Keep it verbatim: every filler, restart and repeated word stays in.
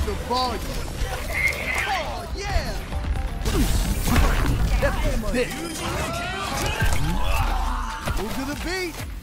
the volume. Oh, yeah! That's it. Move to the beat.